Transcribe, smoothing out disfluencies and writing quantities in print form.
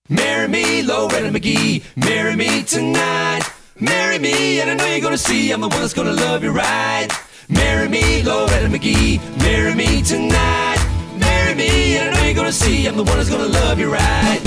Marry me, Loretta McGee. Marry me tonight. Marry me, and I know you're gonna see I'm the one that's gonna love you right. Marry me, Loretta McGee. Marry me tonight. Marry me, and I know you're gonna see I'm the one that's gonna love you right.